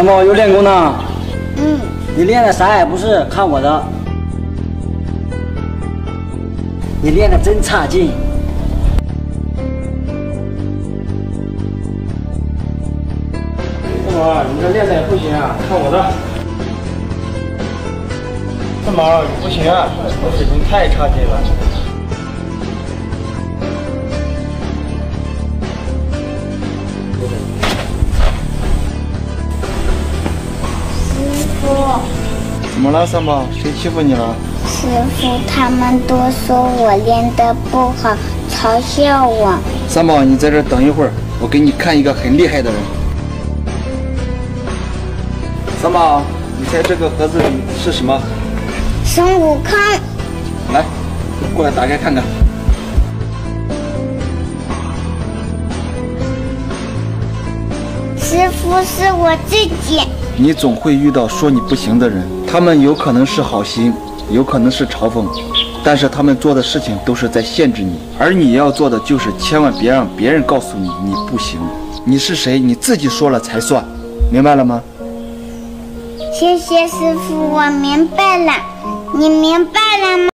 三宝又练功呢？ 嗯， 你练的啥也不是，看我的。你练的真差劲。 三宝，你这练的也不行啊，看我的。三宝，你不行啊，我水平太差劲了。 怎么了，三宝？谁欺负你了？ 师傅，他们都说我练得不好，嘲笑我。 三宝，你在这等一会儿，我给你看一个很厉害的人。三宝，你猜这个盒子里是什么？ 孙悟空。 来，过来打开看看。 师傅，是我自己。 你总会遇到说你不行的人，他们有可能是好心，有可能是嘲讽，但是他们做的事情都是在限制你，而你要做的就是千万别让别人告诉你你不行。你是谁，你自己说了才算，明白了吗？ 谢谢师傅，我明白了。你明白了吗？